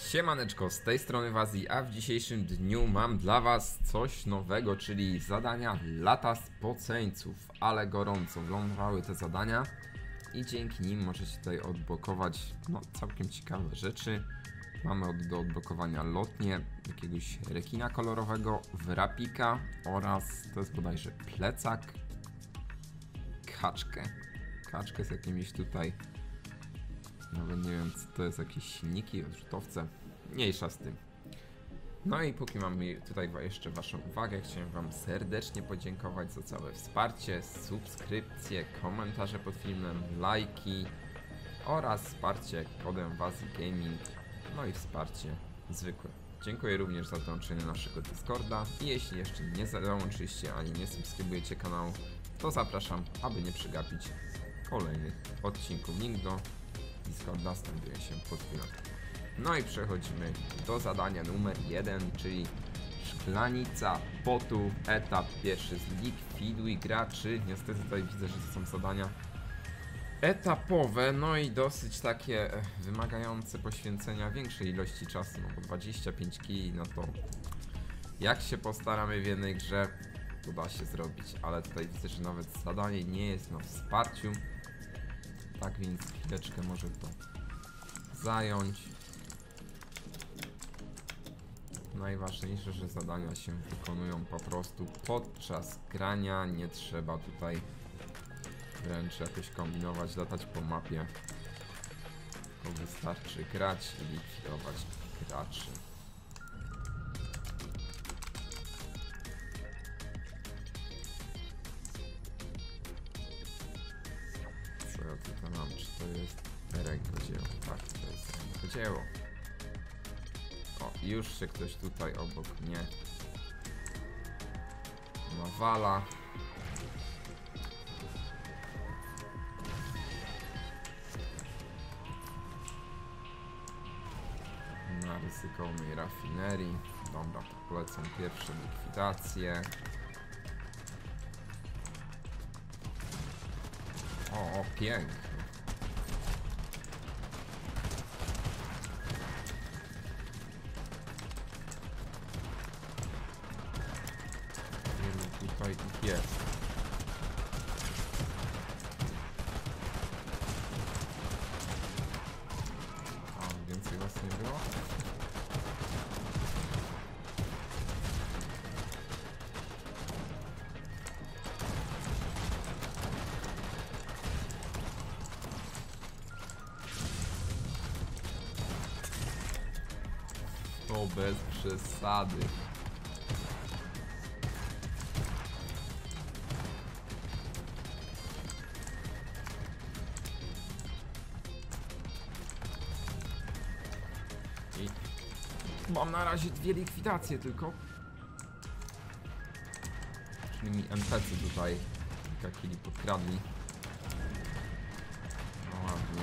Siemaneczko, z tej strony Wazi, a w dzisiejszym dniu mam dla was coś nowego, czyli zadania Lata Spoceńców, ale gorąco wlążały te zadania i dzięki nim możecie tutaj odblokować całkiem ciekawe rzeczy. Mamy do odblokowania lotnię, jakiegoś rekina kolorowego, wrapika oraz, to jest bodajże plecak, kaczkę z jakimiś tutaj, nawet nie wiem co to jest, jakieś silniki, odrzutowce, mniejsza z tym. No i póki mam tutaj jeszcze waszą uwagę, chciałem wam serdecznie podziękować za całe wsparcie, subskrypcje, komentarze pod filmem, lajki oraz wsparcie kodem Wazi Gaming, no i wsparcie zwykłe. Dziękuję również za dołączenie naszego Discorda i jeśli jeszcze nie dołączyliście ani nie subskrybujecie kanału, to zapraszam, aby nie przegapić kolejnych odcinków. Link do Discorda znajduje się pod filmem. No i przechodzimy do zadania numer 1, czyli szklanica potu, etap pierwszy, zlikwiduj graczy. Niestety tutaj widzę, że to są zadania etapowe, no i dosyć takie wymagające poświęcenia większej ilości czasu, no bo 25 kg, no to jak się postaramy w jednej grze, to da się zrobić, ale tutaj widzę, że nawet zadanie nie jest na wsparciu, tak więc chwileczkę może to zająć. Najważniejsze, że zadania się wykonują po prostu podczas grania, nie trzeba tutaj wręcz jakoś kombinować, latać po mapie, tylko wystarczy grać i likwidować graczy. Co ja tutaj mam? Czy to jest rękodzieło? Tak, to jest rękodzieło. O, już się ktoś tutaj obok mnie nawala. Na ryzykownej rafinerii. Dobra, polecam pierwsze likwidacje. O, pięknie. Tutaj ich jest. A, więcej was nie było? To bez przesady. I mam na razie 2 likwidacje tylko. Czyli mi NPC tutaj kilka kili podkradli. No ładnie.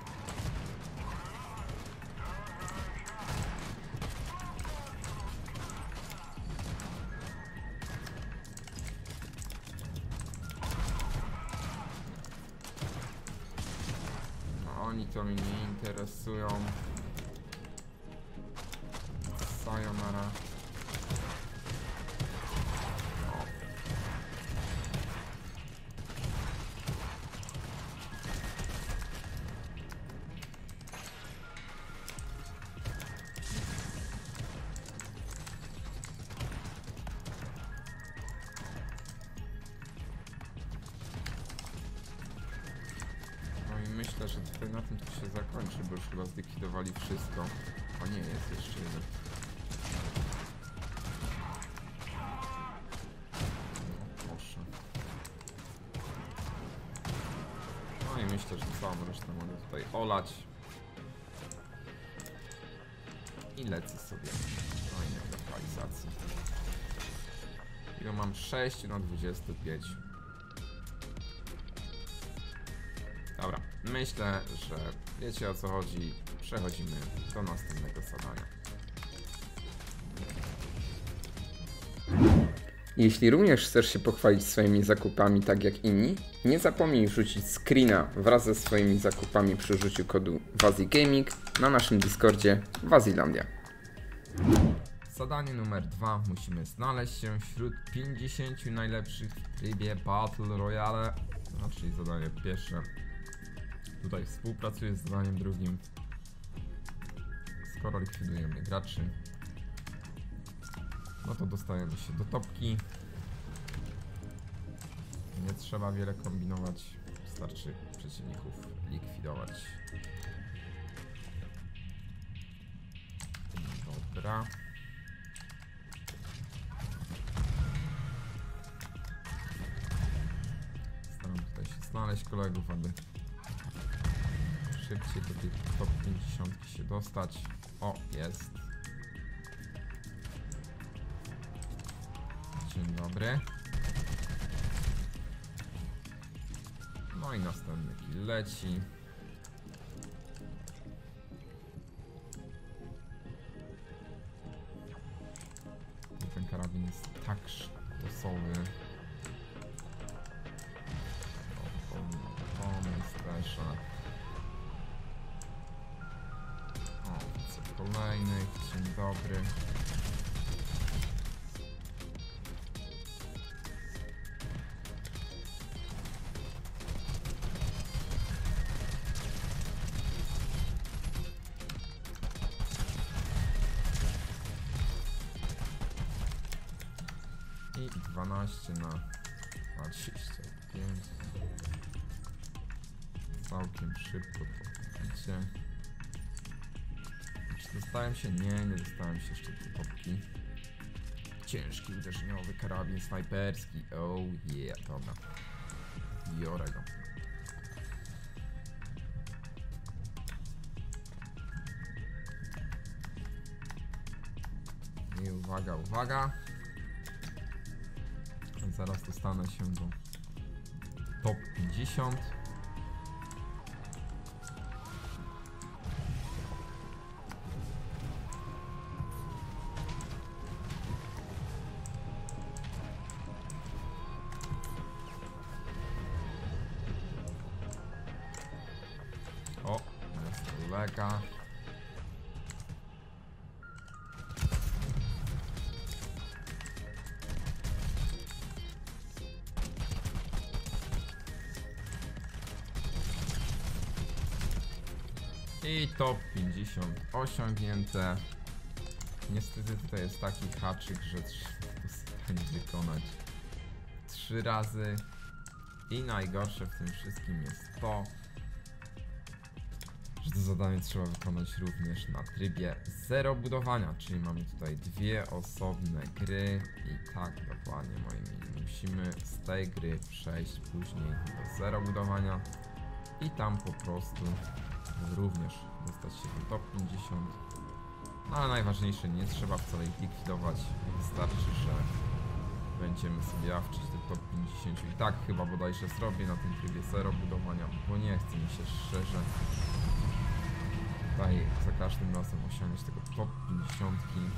No oni to mnie nie interesują. Sayonara. No. No i myślę, że tutaj na tym to się zakończy, bo już chyba zlikwidowali wszystko. O nie, jest jeszcze jeden. No i myślę, że całą resztę mogę tutaj olać. I lecę sobie do innej lokalizacji. I mam 6 na 25. Dobra, myślę, że wiecie o co chodzi. Przechodzimy do następnego zadania. Jeśli również chcesz się pochwalić swoimi zakupami tak jak inni, nie zapomnij wrzucić screena wraz ze swoimi zakupami przy użyciu kodu WAZIGAMING na naszym Discordzie Wazilandia. Zadanie numer 2. Musimy znaleźć się wśród 50 najlepszych w trybie Battle Royale. No, czyli zadanie pierwsze. Tutaj współpracuję z zadaniem drugim. Skoro likwidujemy graczy, no to dostajemy się do topki. Nie trzeba wiele kombinować, wystarczy przeciwników likwidować. Dobra. Staram tutaj się znaleźć kolegów, aby szybciej do tej top 50 się dostać. O, jest. Dzień dobry. No i następny kill leci. I ten karabin jest tak sztosowy. Special. O, co kolejny. Dzień dobry. I 12 na 25. Całkiem szybko to widzicie. Czy dostałem się? Nie dostałem się jeszcze do topki. Ciężki uderzeniowy karabin snajperski. Oh yeah, dobra. Biorę go. I uwaga, uwaga. Zaraz dostanę się do top 50. O, jest kolega. I top 50 osiągnięte. Niestety tutaj jest taki haczyk, że trzeba wykonać 3 razy. I najgorsze w tym wszystkim jest to, że to zadanie trzeba wykonać również na trybie zero budowania, czyli mamy tutaj 2 osobne gry i tak dokładnie, moi mili, musimy z tej gry przejść później do zero budowania i tam po prostu również dostać się do top 50. No ale najważniejsze, nie trzeba wcale ich likwidować, wystarczy, że będziemy sobie jawczyć do top 50 i tak chyba bodajże zrobię na tym trybie zero budowania, bo nie chce mi się szczerze tutaj za każdym razem osiągnąć tego top 50.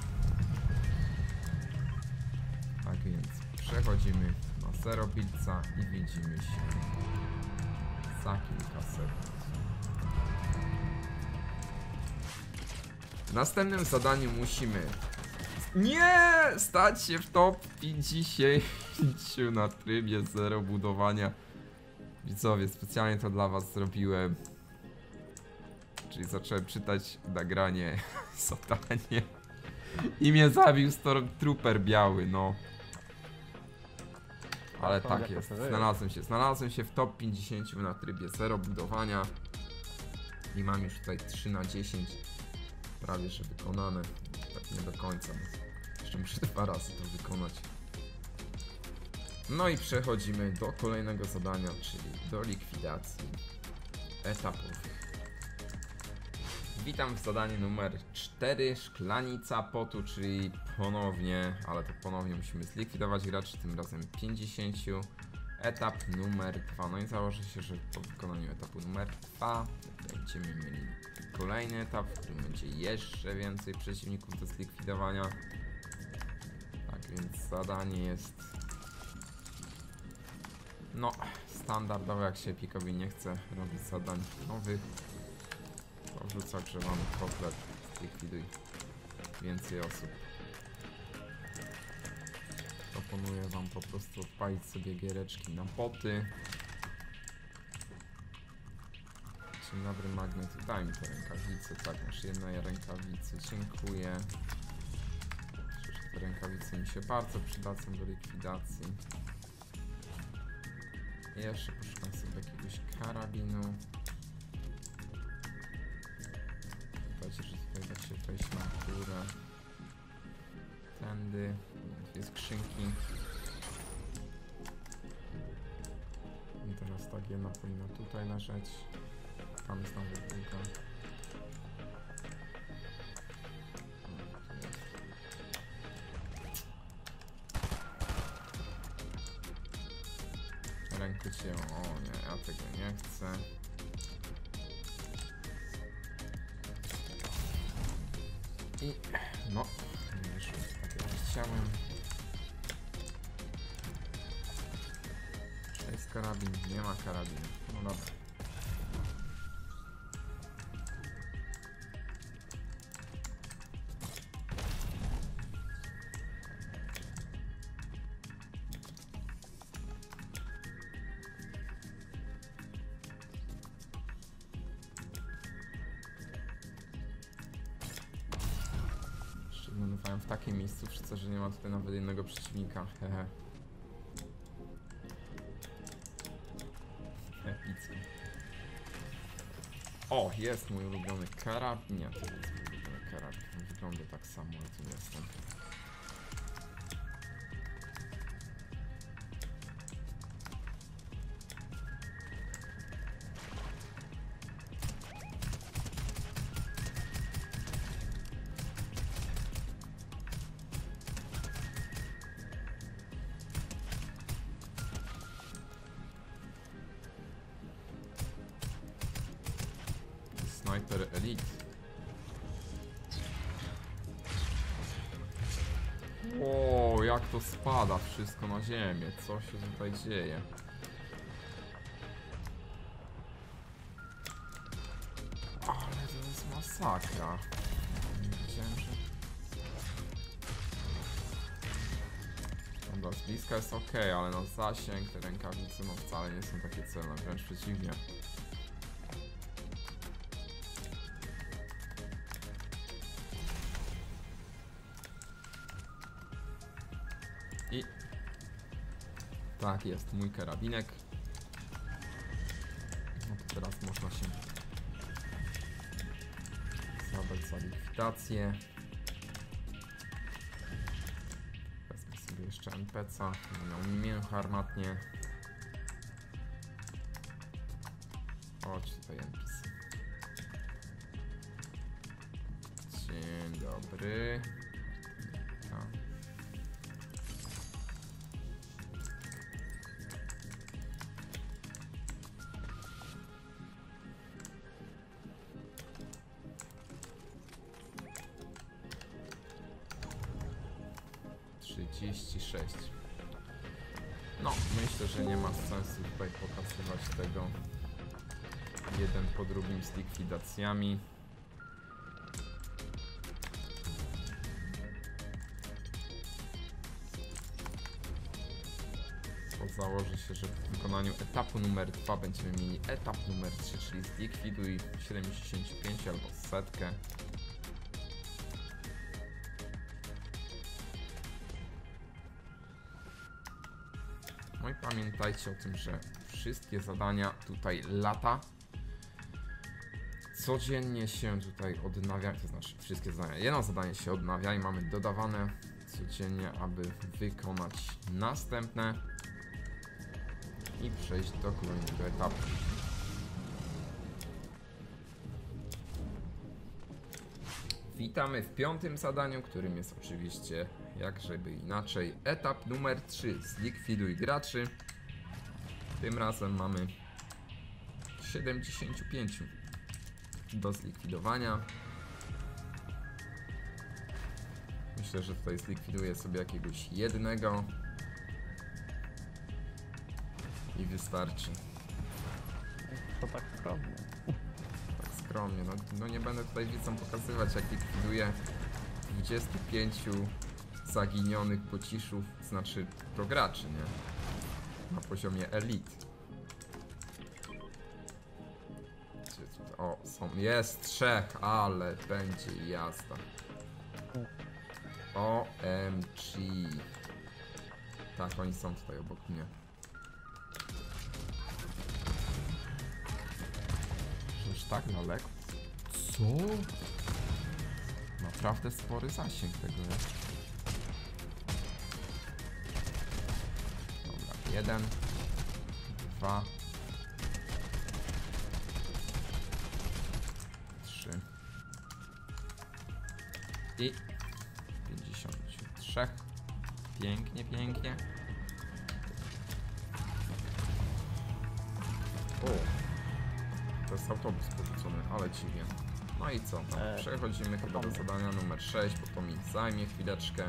Tak więc przechodzimy na zero buildsa i widzimy się za kilka sekund. W następnym zadaniu musimy stać się w top 50 na trybie zero budowania. Widzowie, specjalnie to dla was zrobiłem. Czyli zacząłem czytać nagranie zadanie i mnie zabił Stormtrooper biały, no. Ale tak jest, znalazłem się w top 50 na trybie zero budowania. I mam już tutaj 3 na 10 prawie że wykonane. Tak nie do końca, jeszcze muszę 2 razy to wykonać. No i przechodzimy do kolejnego zadania, czyli do likwidacji etapowych. Witam w zadaniu numer 4, szklanica potu, czyli ponownie, ale to ponownie musimy zlikwidować graczy, tym razem 50. Etap numer 2, no i założę się, że po wykonaniu etapu numer 2 będziemy mieli kolejny etap, w którym będzie jeszcze więcej przeciwników do zlikwidowania. Tak więc zadanie jest no standardowe, jak się Epikowi nie chce robić zadań nowych, to wrzuca grzewany kotlet, zlikwiduj więcej osób. Proponuję wam po prostu odpalić sobie giereczki na boty. Dzień dobry Magnet, daj mi te rękawice, tak, masz jednej rękawicy, dziękuję. Myślę, że te rękawice mi się bardzo przydadzą do likwidacji. Jeszcze poszukam sobie jakiegoś karabinu. Słuchajcie, że tutaj da się wejść na górę. Tędy, dwie skrzynki. I teraz tak, jedna powinna tutaj leżeć. Tam jest nawet druga. Rękę cię, o nie, ja tego nie chcę. I no, nie wyszło tak jak chciałem. 6 karabin, nie ma karabinu. No dobra. W takiej miejscówce, że nie ma tutaj nawet jednego przeciwnika. Hehe. Epicki. O, jest mój ulubiony karabin. Nie, to jest mój ulubiony karabin. Wygląda tak samo, ale tu nie jestem. Sniper Elite. O, jak to spada wszystko na ziemię. Co się tutaj dzieje? Ale to jest masakra. Nie wiedziałem, że... Dobra, z bliska jest ok, ale na zasięg te rękawice no wcale nie są takie celne, wręcz przeciwnie. I tak jest, mój karabinek. No to teraz można się zabrać za likwidację. Wezmę sobie jeszcze NPC-a, będę miał mięcho armatnie. Chodź tutaj NPC. Dzień dobry. Tak. No, myślę, że nie ma sensu tutaj pokazywać tego jeden po drugim z likwidacjami. Założy się, że w wykonaniu etapu numer 2 będziemy mieli etap numer 3, czyli zlikwiduj 75 albo 100. No i pamiętajcie o tym, że wszystkie zadania tutaj lata codziennie się tutaj odnawia, to znaczy wszystkie zadania, jedno zadanie się odnawia i mamy dodawane codziennie, aby wykonać następne i przejść do kolejnego etapu. Witamy w 5. zadaniu, którym jest oczywiście, jakżeby inaczej, etap numer 3. Zlikwiduj graczy. Tym razem mamy 75 do zlikwidowania. Myślę, że tutaj zlikwiduję sobie jakiegoś jednego i wystarczy. To tak skromnie. Tak skromnie, no nie będę tutaj widzom pokazywać, jak likwiduję 25 zaginionych pociszów, znaczy prograczy, nie? Na poziomie elite. O, jest 3, ale będzie jazda. OMG. Tak, oni są tutaj obok mnie. Przecież tak daleko. Co? Naprawdę spory zasięg tego jest. Dobra, 1, 2, 3 i 53. Pięknie, pięknie. O, to jest autobus porzucony, ale dziwnie. No i co? No, przechodzimy chyba do zadania numer 6, bo to mi zajmie chwileczkę.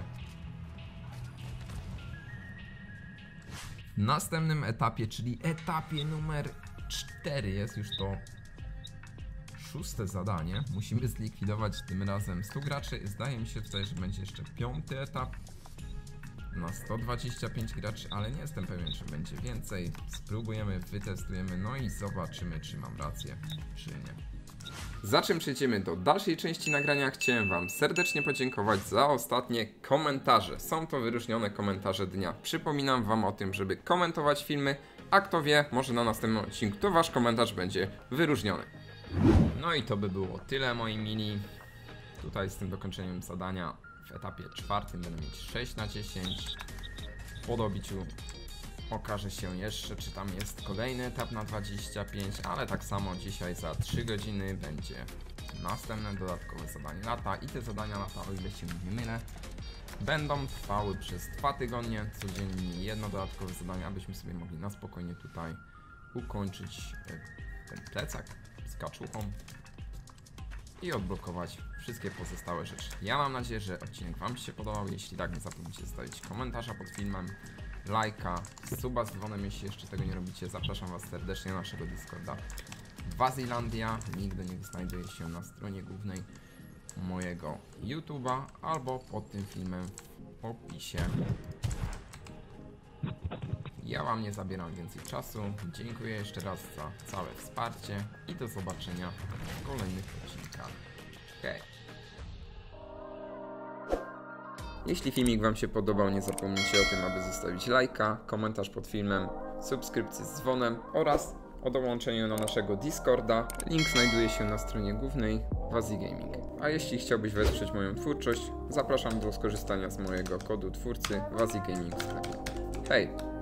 W następnym etapie, czyli etapie numer 4, jest już to 6. zadanie. Musimy zlikwidować tym razem 100 graczy. Zdaje mi się tutaj, że będzie jeszcze 5. etap na 125 graczy, ale nie jestem pewien, czy będzie więcej. Spróbujemy, wytestujemy, no i zobaczymy, czy mam rację, czy nie. Zanim przejdziemy do dalszej części nagrania, chciałem Wam serdecznie podziękować za ostatnie komentarze. Są to wyróżnione komentarze dnia. Przypominam Wam o tym, żeby komentować filmy, a kto wie, może na następnym odcinku to Wasz komentarz będzie wyróżniony. No i to by było tyle, moi mili. Tutaj z tym dokończeniem zadania w etapie 4 będę mieć 6 na 10. Po dobiciu okaże się jeszcze, czy tam jest kolejny etap na 25, ale tak samo dzisiaj za 3 godziny będzie następne dodatkowe zadanie lata i te zadania lata, o ile się nie mylę, będą trwały przez 2 tygodnie, codziennie jedno dodatkowe zadanie, abyśmy sobie mogli na spokojnie tutaj ukończyć ten plecak z kaczuchą i odblokować wszystkie pozostałe rzeczy. Ja mam nadzieję, że odcinek Wam się podobał. Jeśli tak, nie zapomnijcie zostawić komentarza pod filmem, lajka, suba z dzwonem, jeśli jeszcze tego nie robicie. Zapraszam Was serdecznie na naszego Discorda Wazilandia. Link do niego znajduje się na stronie głównej mojego YouTube'a albo pod tym filmem w opisie. Ja Wam nie zabieram więcej czasu. Dziękuję jeszcze raz za całe wsparcie i do zobaczenia w kolejnych odcinkach. Hej! Jeśli filmik Wam się podobał, nie zapomnijcie o tym, aby zostawić lajka, komentarz pod filmem, subskrypcję z dzwonem oraz o dołączeniu na naszego Discorda. Link znajduje się na stronie głównej Wazi Gaming. A jeśli chciałbyś wesprzeć moją twórczość, zapraszam do skorzystania z mojego kodu twórcy Wazi Gaming w sklepie. Hej!